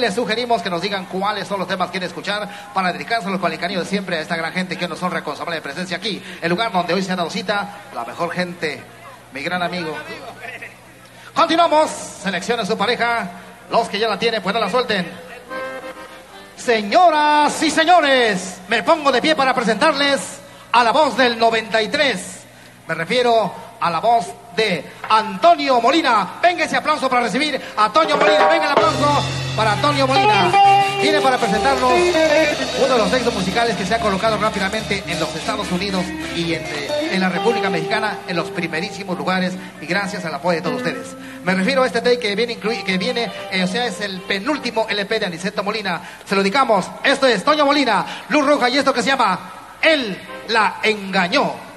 les sugerimos que nos digan cuáles son los temas que quieren escuchar para dedicárselos con el cariño de siempre a esta gran gente que nos honra con su amable presencia aquí, el lugar donde hoy se ha dado cita la mejor gente, mi gran amigo. Continuamos, seleccione su pareja, los que ya la tienen, pues no la suelten. Señoras y señores, me pongo de pie para presentarles a la voz del 93. Me refiero a la voz de Antonio Molina. Venga ese aplauso para recibir a Antonio Molina. Venga el aplauso para Antonio Molina. Viene para presentarnos uno de los textos musicales que se ha colocado rápidamente en los Estados Unidos y en la República Mexicana en los primerísimos lugares, y gracias al apoyo de todos ustedes. Me refiero a este take que viene, o sea, es el penúltimo LP de Aniceto Molina. Se lo dedicamos. Esto es Toño Molina, Luz Roja, y esto que se llama Él la engañó.